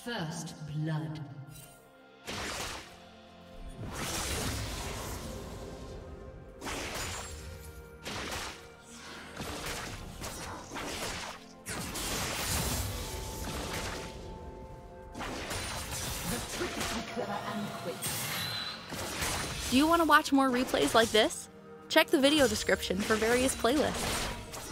First blood. Do you want to watch more replays like this? Check the video description for various playlists.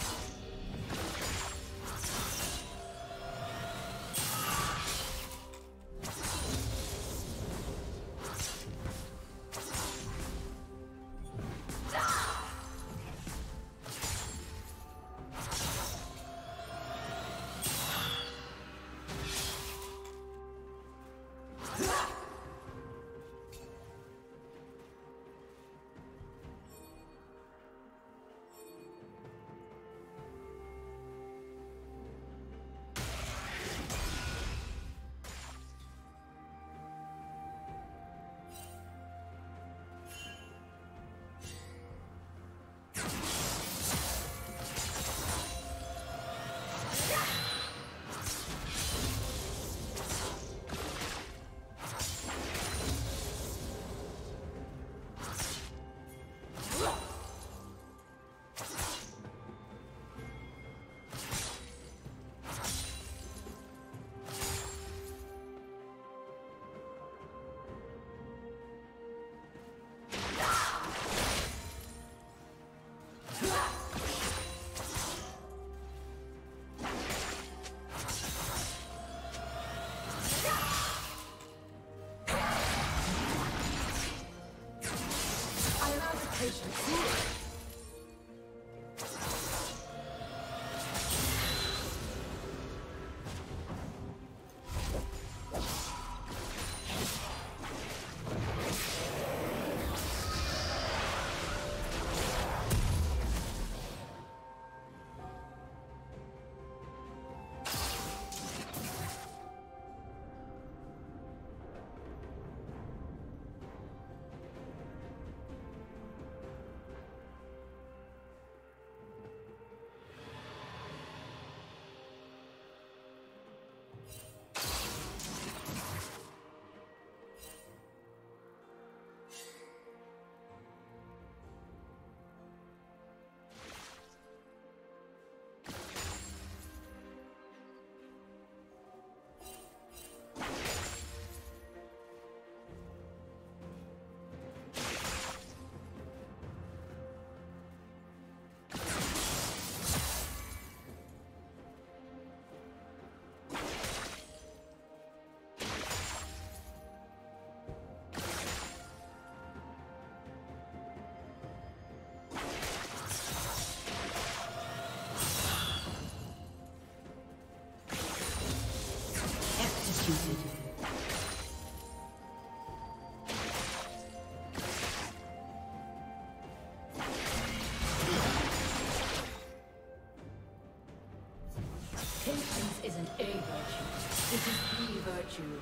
Patience isn't a virtue, it is the virtue.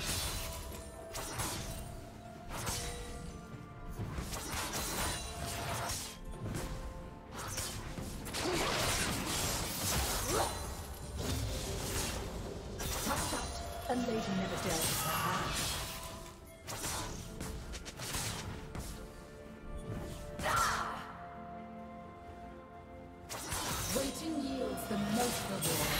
A lady never dealt with her hand. Waiting yields the most reward.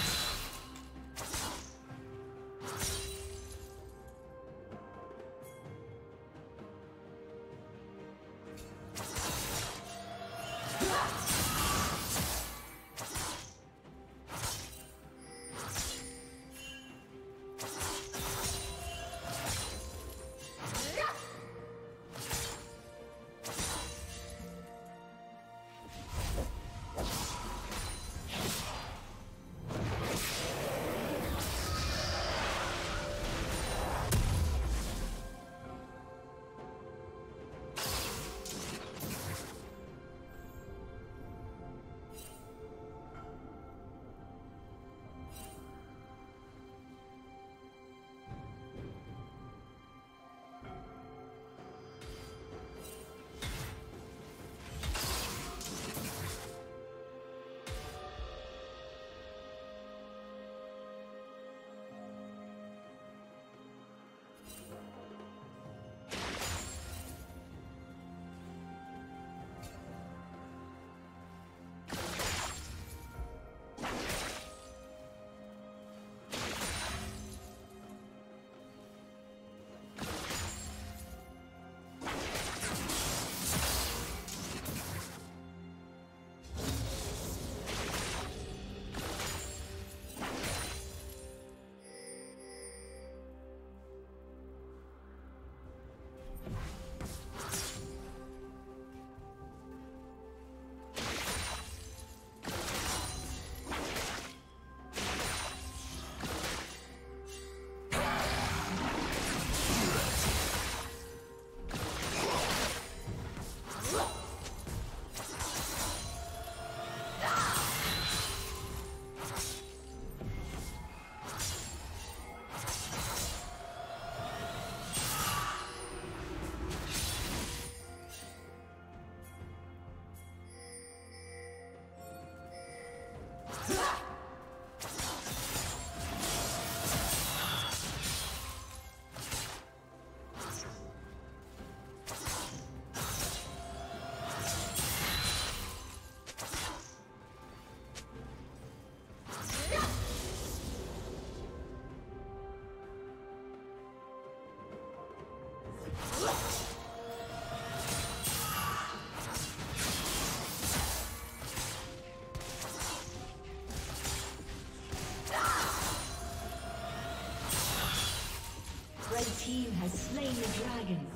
team has slain the dragon.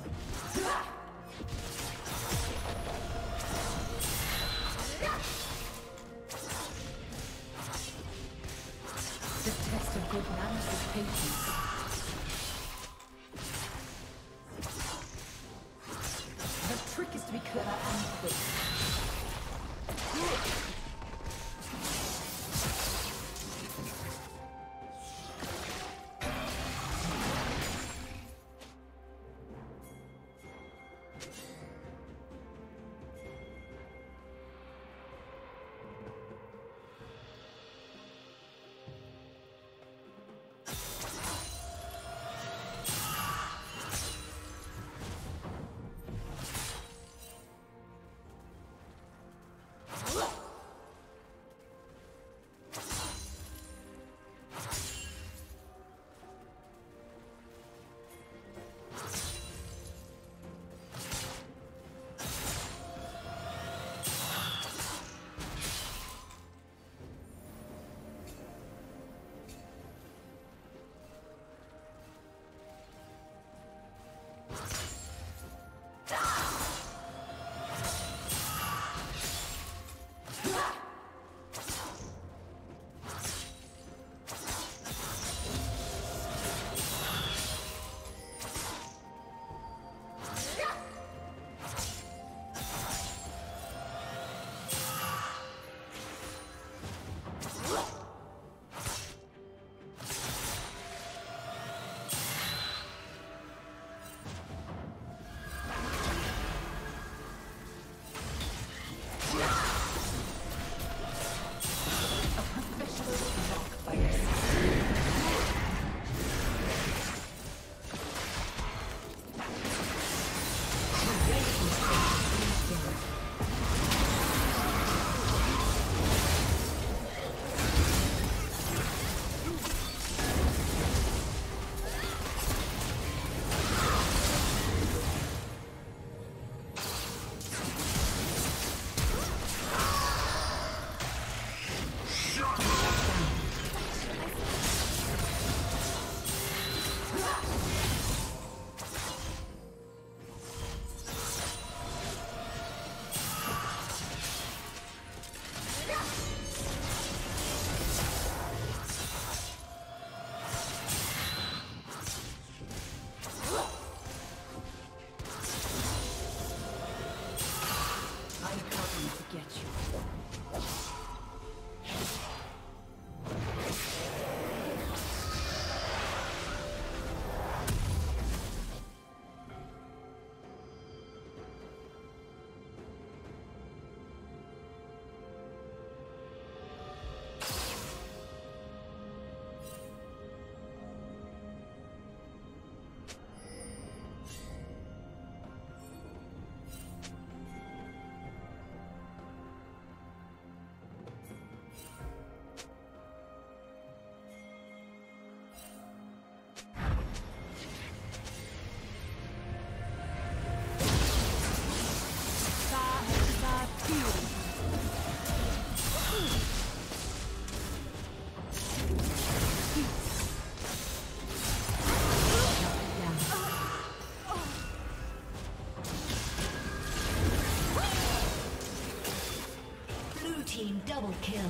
The test of good manners is patience. The trick is to be clever and quick. Double kill.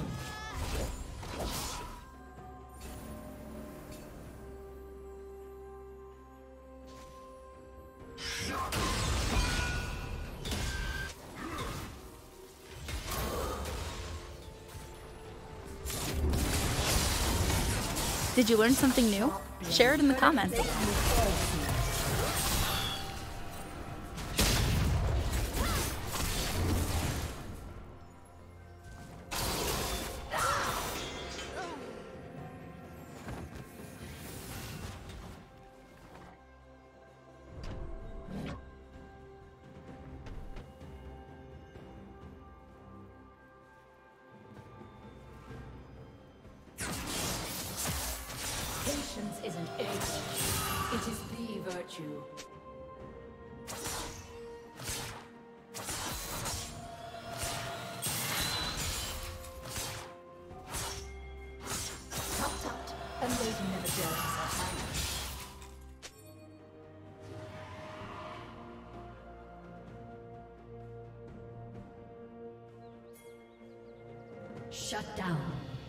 Did you learn something new? Share it in the comments. Patience isn't a virtue, it is the virtue. Tut tut, a lady never dares to set high. Shut down.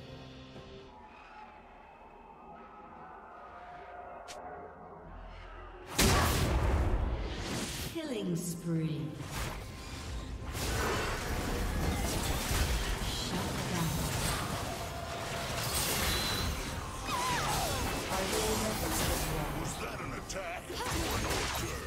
Killing spree. Shut down. Was that an attack or an order?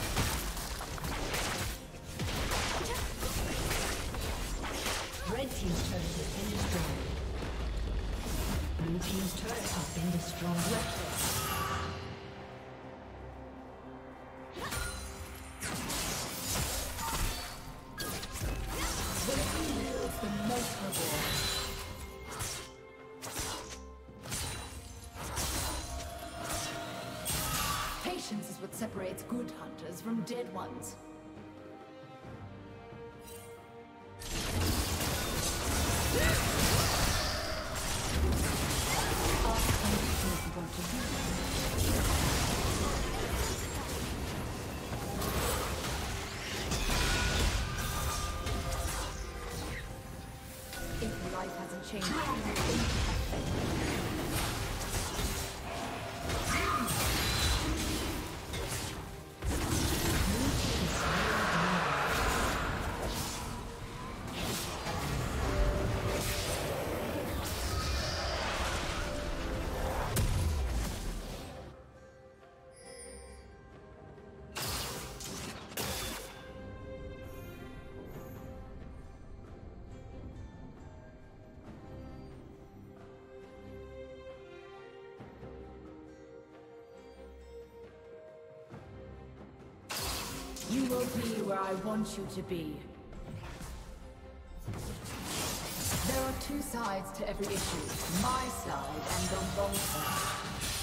Red team's turret has been destroyed. Blue team's turret has been destroyed. Patience is what separates good hunters from dead ones. If life hasn't changed, you will be where I want you to be. There are two sides to every issue, my side and the wrong side.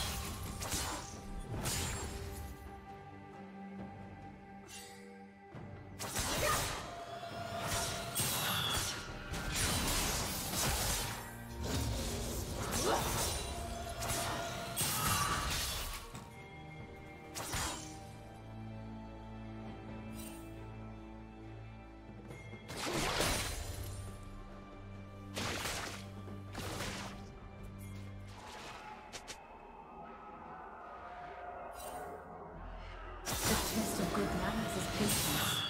Test of good manners is patience.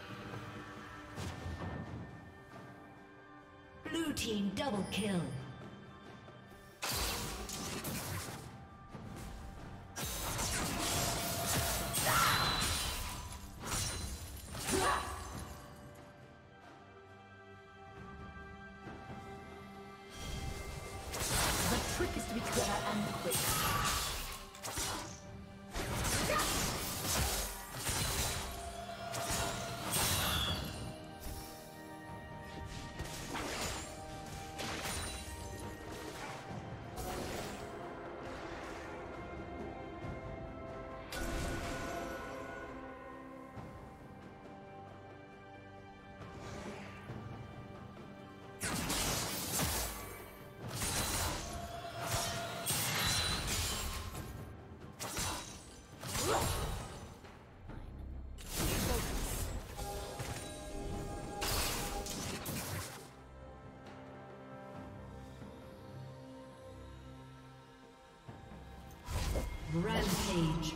Blue team double kill. The trick is to be clever and quick. Rampage.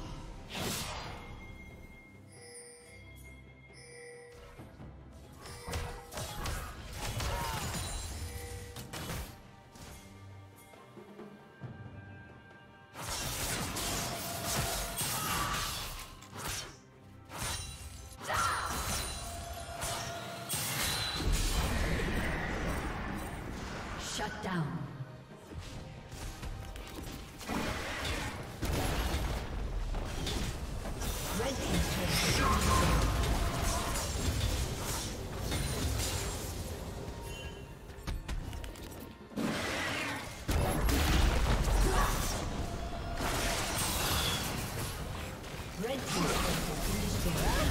Shut down. Red team's turret. Red team's turret has been destroyed.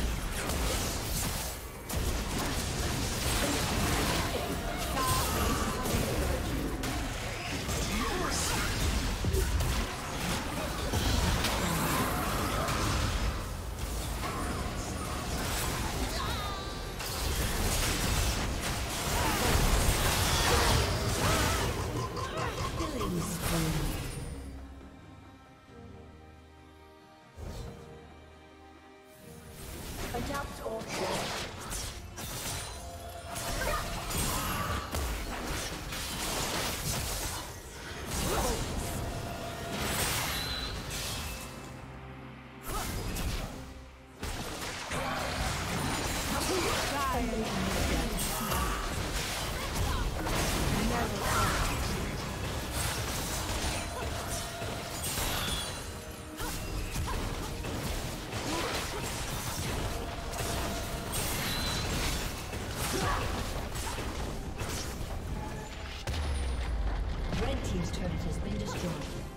team's turret has been destroyed.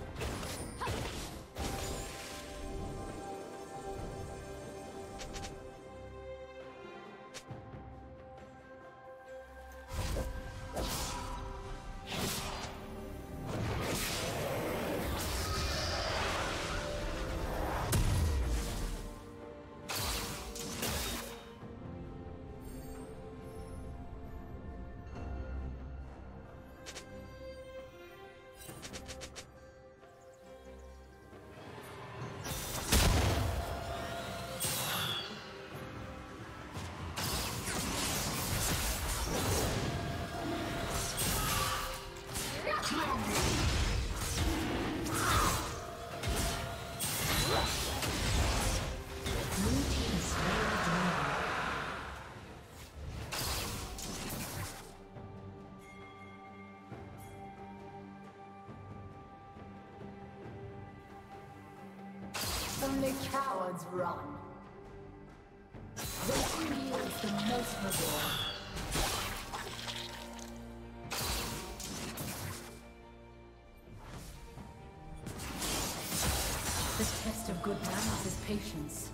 Only cowards run. Waiting yields the most reward. The test of good manners is patience.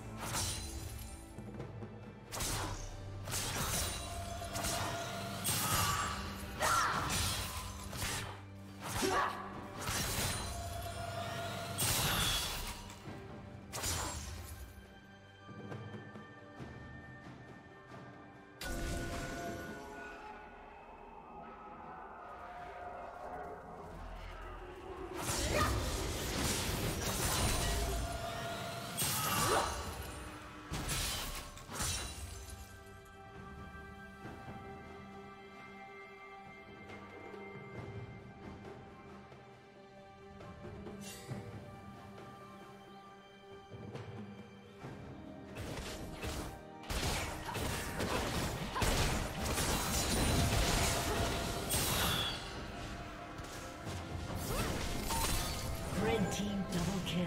Team double kill.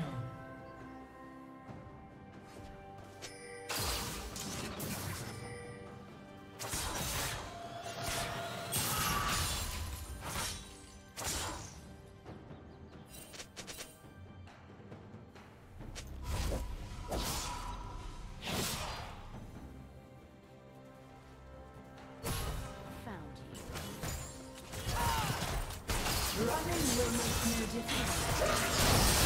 Running will make no difference.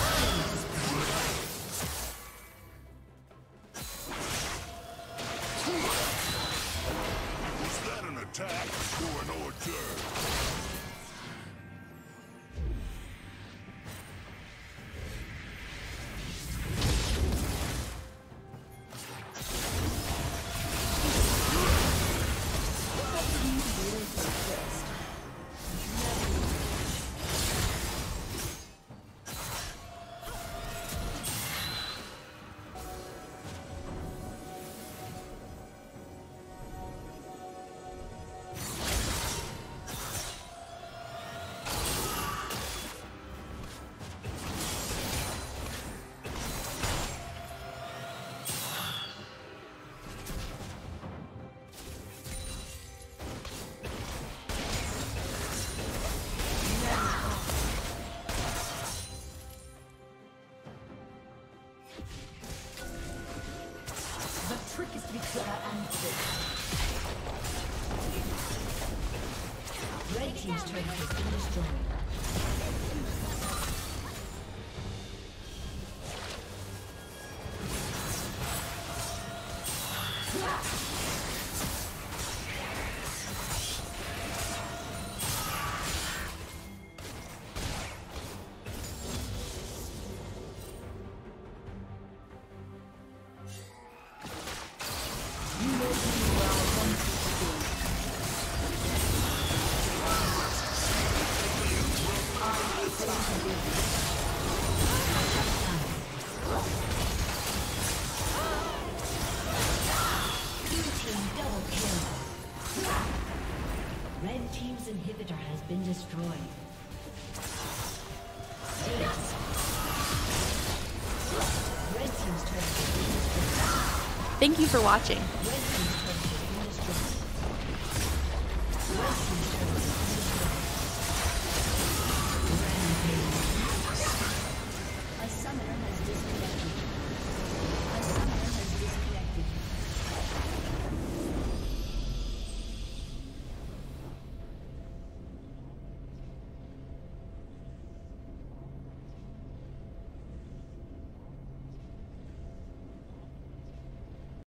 Was that an attack or an hors d'oeuvre? Trick is to be clever and quick. Red team's turret has been destroyed. Red team's inhibitor has been destroyed. Red team's turret has been destroyed. Thank you for watching. Red